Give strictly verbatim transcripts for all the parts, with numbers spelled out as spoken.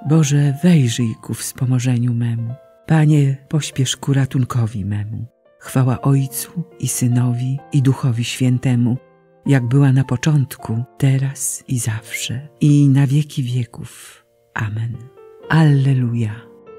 Boże, wejrzyj ku wspomożeniu memu. Panie, pośpiesz ku ratunkowi memu. Chwała Ojcu i Synowi i Duchowi Świętemu, jak była na początku, teraz i zawsze, i na wieki wieków. Amen. Alleluja.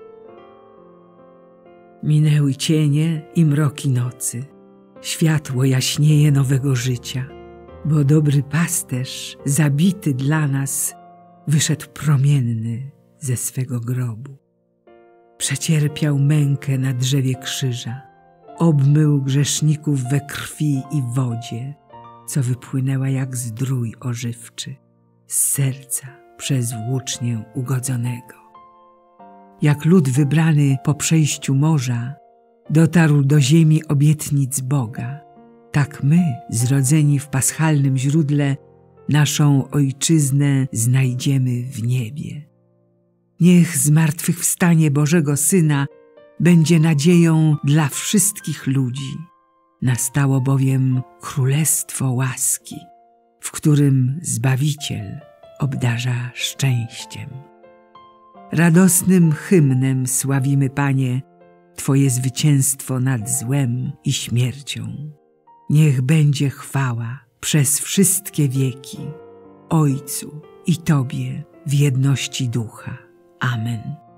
Minęły cienie i mroki nocy. Światło jaśnieje nowego życia, bo dobry pasterz, zabity dla nas, wyszedł promienny ze swego grobu. Przecierpiał mękę na drzewie krzyża, obmył grzeszników we krwi i wodzie, co wypłynęła jak zdrój ożywczy z serca przez włócznię ugodzonego. Jak lud wybrany po przejściu morza dotarł do ziemi obietnic Boga, tak my, zrodzeni w paschalnym źródle, naszą ojczyznę znajdziemy w niebie. Niech zmartwychwstanie Bożego Syna będzie nadzieją dla wszystkich ludzi. Nastało bowiem królestwo łaski, w którym Zbawiciel obdarza szczęściem. Radosnym hymnem sławimy, Panie, Twoje zwycięstwo nad złem i śmiercią. Niech będzie chwała przez wszystkie wieki Ojcu i Tobie w jedności Ducha. Amen.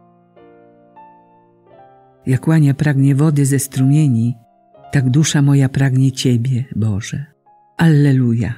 Jak łania pragnie wody ze strumieni, tak dusza moja pragnie Ciebie, Boże. Alleluja.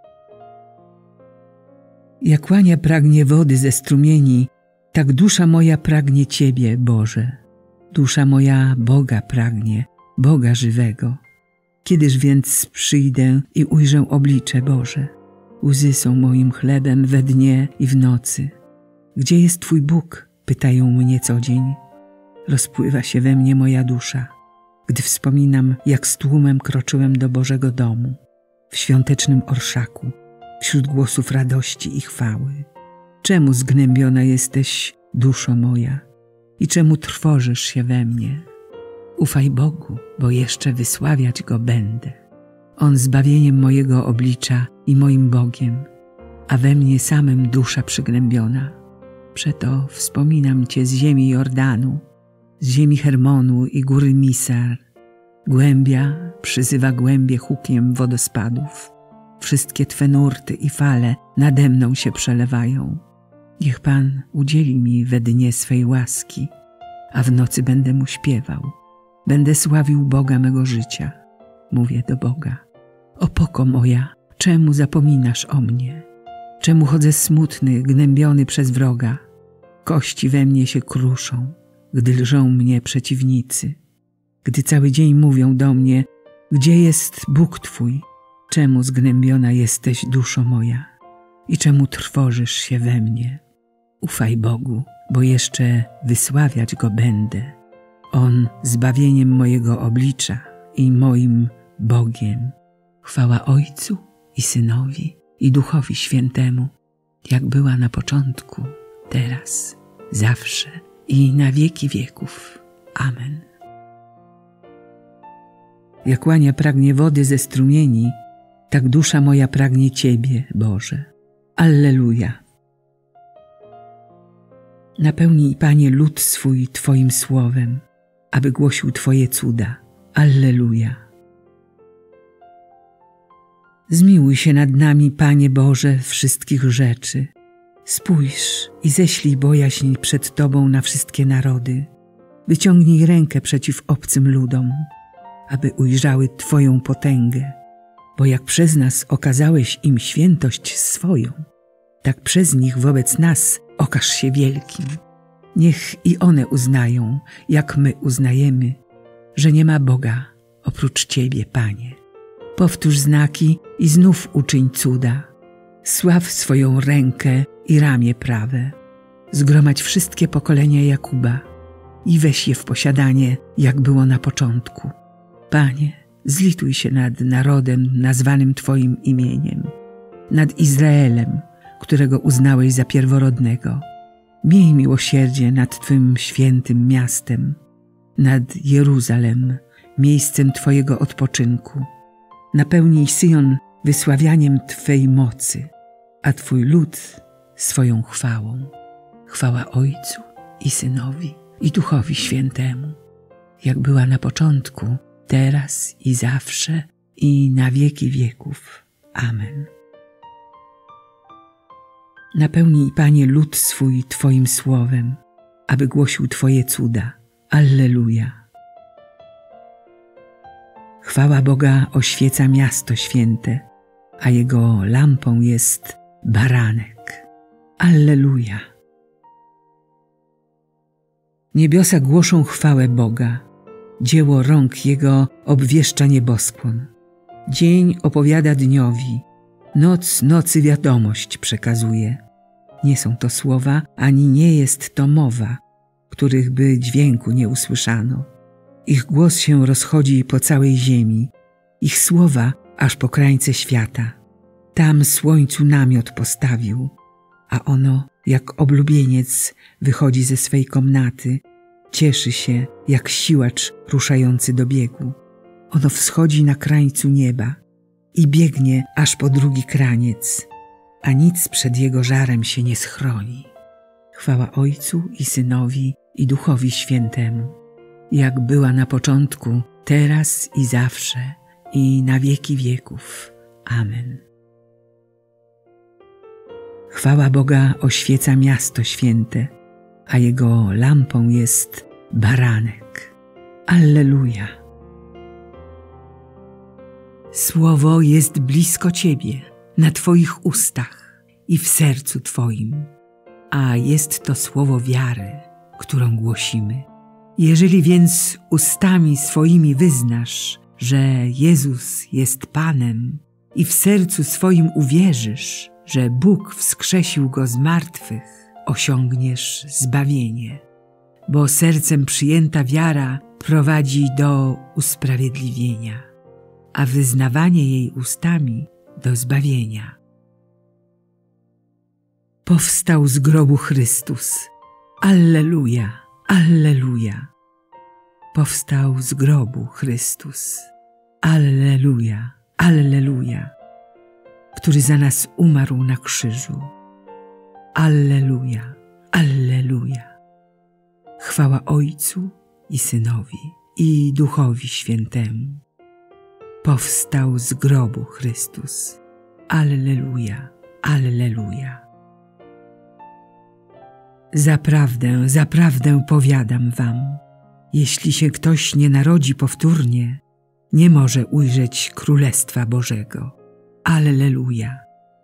Jak łania pragnie wody ze strumieni, tak dusza moja pragnie Ciebie, Boże. Dusza moja Boga pragnie, Boga żywego. Kiedyż więc przyjdę i ujrzę oblicze Boże? Łzy są moim chlebem we dnie i w nocy. Gdzie jest Twój Bóg? Pytają mnie co dzień. Rozpływa się we mnie moja dusza, gdy wspominam, jak z tłumem kroczyłem do Bożego domu, w świątecznym orszaku, wśród głosów radości i chwały. Czemu zgnębiona jesteś, duszo moja, i czemu trwożysz się we mnie? Ufaj Bogu, bo jeszcze wysławiać Go będę. On zbawieniem mojego oblicza i moim Bogiem, a we mnie samym dusza przygnębiona. Przeto wspominam Cię z ziemi Jordanu, z ziemi Hermonu i góry Misar. Głębia przyzywa głębie hukiem wodospadów. Wszystkie Twe nurty i fale nade mną się przelewają. Niech Pan udzieli mi we dnie swej łaski, a w nocy będę Mu śpiewał. Będę sławił Boga mego życia. Mówię do Boga: opoko moja, czemu zapominasz o mnie? Czemu chodzę smutny, gnębiony przez wroga? Kości we mnie się kruszą, gdy lżą mnie przeciwnicy. Gdy cały dzień mówią do mnie: gdzie jest Bóg Twój? Czemu zgnębiona jesteś, duszo moja? I czemu trwożysz się we mnie? Ufaj Bogu, bo jeszcze wysławiać Go będę. On zbawieniem mojego oblicza i moim Bogiem. Chwała Ojcu i Synowi i Duchowi Świętemu, jak była na początku, teraz, zawsze i na wieki wieków. Amen. Jak łania pragnie wody ze strumieni, tak dusza moja pragnie Ciebie, Boże. Alleluja. Napełnij, Panie, lud swój Twoim słowem, aby głosił Twoje cuda. Alleluja. Zmiłuj się nad nami, Panie Boże, wszystkich rzeczy. Spójrz i ześlij bojaźń przed Tobą na wszystkie narody. Wyciągnij rękę przeciw obcym ludom, aby ujrzały Twoją potęgę. Bo jak przez nas okazałeś im świętość swoją, tak przez nich wobec nas okaż się wielkim. Niech i one uznają, jak my uznajemy, że nie ma Boga oprócz Ciebie, Panie. Powtórz znaki i znów uczyń cuda. Sław swoją rękę i ramię prawe. Zgromadź wszystkie pokolenia Jakuba i weź je w posiadanie, jak było na początku. Panie, zlituj się nad narodem nazwanym Twoim imieniem, nad Izraelem, którego uznałeś za pierworodnego. Miej miłosierdzie nad Twym świętym miastem, nad Jeruzalem, miejscem Twojego odpoczynku. Napełnij Syjon wysławianiem Twej mocy, a Twój lud swoją chwałą. Chwała Ojcu i Synowi, i Duchowi Świętemu, jak była na początku, teraz i zawsze, i na wieki wieków. Amen. Napełnij, Panie, lud swój Twoim słowem, aby głosił Twoje cuda. Alleluja. Chwała Boga oświeca miasto święte, a Jego lampą jest baranek. Alleluja. Niebiosa głoszą chwałę Boga, dzieło rąk Jego obwieszcza nieboskłon. Dzień opowiada dniowi, noc nocy wiadomość przekazuje. Nie są to słowa, ani nie jest to mowa, których by dźwięku nie usłyszano. Ich głos się rozchodzi po całej ziemi, ich słowa aż po krańce świata. Tam słońcu namiot postawił, a ono, jak oblubieniec, wychodzi ze swej komnaty, cieszy się, jak siłacz ruszający do biegu. Ono wschodzi na krańcu nieba i biegnie aż po drugi kraniec, a nic przed jego żarem się nie schroni. Chwała Ojcu i Synowi, i Duchowi Świętemu, jak była na początku, teraz i zawsze, i na wieki wieków. Amen. Chwała Boga oświeca miasto święte, a Jego lampą jest baranek. Alleluja. Słowo jest blisko Ciebie, na Twoich ustach i w sercu Twoim, a jest to słowo wiary, którą głosimy. Jeżeli więc ustami swoimi wyznasz, że Jezus jest Panem i w sercu swoim uwierzysz, że Bóg wskrzesił Go z martwych, osiągniesz zbawienie. Bo sercem przyjęta wiara prowadzi do usprawiedliwienia, a wyznawanie jej ustami do zbawienia. Powstał z grobu Chrystus. Alleluja, alleluja. Powstał z grobu Chrystus. Alleluja, alleluja. Który za nas umarł na krzyżu. Alleluja, alleluja. Chwała Ojcu i Synowi, i Duchowi Świętemu. Powstał z grobu Chrystus. Alleluja, alleluja. Zaprawdę, zaprawdę powiadam wam, jeśli się ktoś nie narodzi powtórnie, nie może ujrzeć Królestwa Bożego. Alleluja.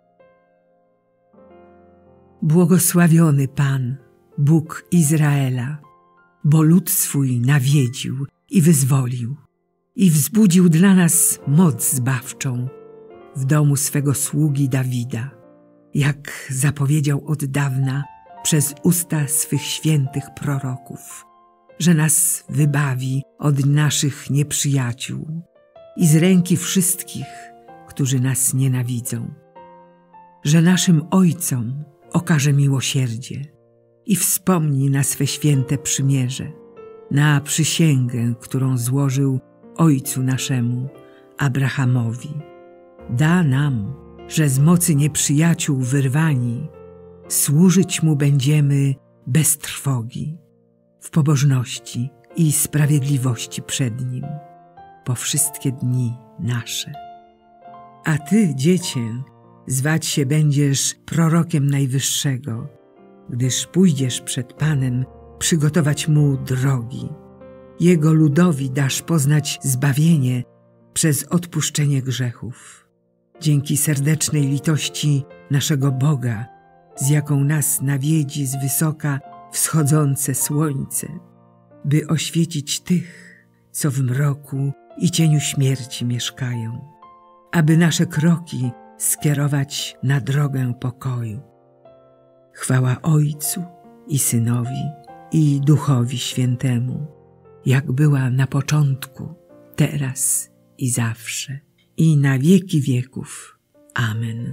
Błogosławiony Pan, Bóg Izraela, bo lud swój nawiedził i wyzwolił i wzbudził dla nas moc zbawczą w domu swego sługi Dawida, jak zapowiedział od dawna przez usta swych świętych proroków, że nas wybawi od naszych nieprzyjaciół i z ręki wszystkich, którzy nas nienawidzą, że naszym ojcom okaże miłosierdzie i wspomni na swe święte przymierze, na przysięgę, którą złożył ojcu naszemu, Abrahamowi. Da nam, że z mocy nieprzyjaciół wyrwani, służyć Mu będziemy bez trwogi, w pobożności i sprawiedliwości przed Nim, po wszystkie dni nasze. A Ty, Dziecię, zwać się będziesz prorokiem Najwyższego, gdyż pójdziesz przed Panem przygotować Mu drogi. Jego ludowi dasz poznać zbawienie przez odpuszczenie grzechów. Dzięki serdecznej litości naszego Boga, z jaką nas nawiedzi z wysoka wschodzące słońce, by oświecić tych, co w mroku i cieniu śmierci mieszkają, aby nasze kroki skierować na drogę pokoju. Chwała Ojcu i Synowi, i Duchowi Świętemu, jak była na początku, teraz i zawsze, i na wieki wieków. Amen.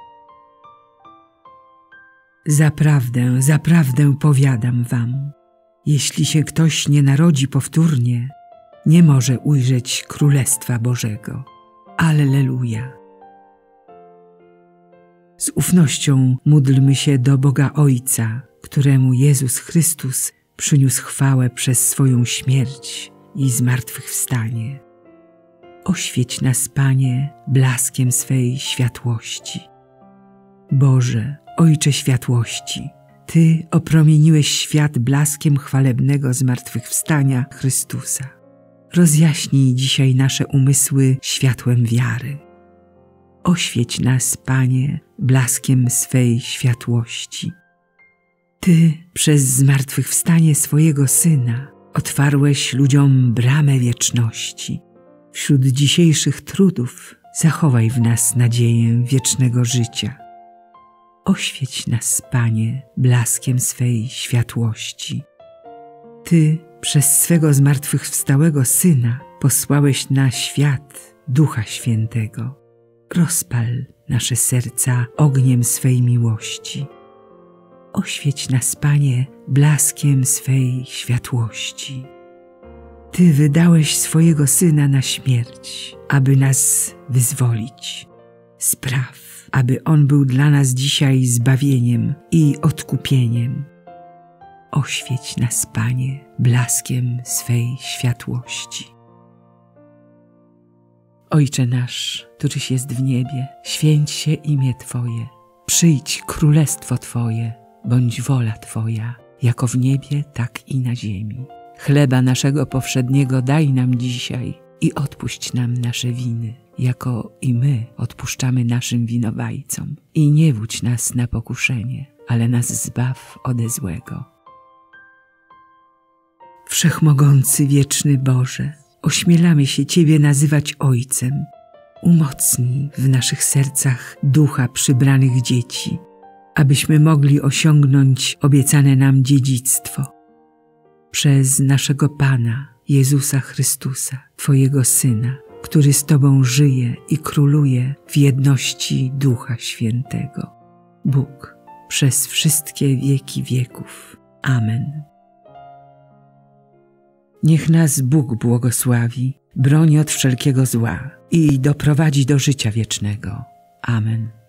Zaprawdę, zaprawdę powiadam wam, jeśli się ktoś nie narodzi powtórnie, nie może ujrzeć Królestwa Bożego. Alleluja. Z ufnością módlmy się do Boga Ojca któremu Jezus Chrystus przyniósł chwałę przez swoją śmierć i zmartwychwstanie. Oświeć nas, Panie, blaskiem swej światłości. Boże, Ojcze światłości, Ty opromieniłeś świat blaskiem chwalebnego zmartwychwstania Chrystusa. Rozjaśnij dzisiaj nasze umysły światłem wiary. Oświeć nas, Panie, blaskiem swej światłości. Ty przez zmartwychwstanie swojego Syna otwarłeś ludziom bramę wieczności. Wśród dzisiejszych trudów zachowaj w nas nadzieję wiecznego życia. Oświeć nas, Panie, blaskiem swej światłości. Ty przez swego zmartwychwstałego Syna posłałeś na świat Ducha Świętego. Rozpal nasze serca ogniem swej miłości. Oświeć nas, Panie, blaskiem swej światłości. Ty wydałeś swojego Syna na śmierć, aby nas wyzwolić. Spraw, aby On był dla nas dzisiaj zbawieniem i odkupieniem. Oświeć nas, Panie, blaskiem swej światłości. Ojcze nasz, któryś jest w niebie, święć się imię Twoje. Przyjdź królestwo Twoje, bądź wola Twoja, jako w niebie, tak i na ziemi. Chleba naszego powszedniego daj nam dzisiaj i odpuść nam nasze winy, jako i my odpuszczamy naszym winowajcom. I nie wódź nas na pokuszenie, ale nas zbaw ode złego. Wszechmogący, wieczny Boże, ośmielamy się Ciebie nazywać Ojcem. Umocnij w naszych sercach ducha przybranych dzieci, abyśmy mogli osiągnąć obiecane nam dziedzictwo. Przez naszego Pana, Jezusa Chrystusa, Twojego Syna, który z Tobą żyje i króluje w jedności Ducha Świętego. Bóg przez wszystkie wieki wieków. Amen. Niech nas Bóg błogosławi, broni od wszelkiego zła i doprowadzi do życia wiecznego. Amen.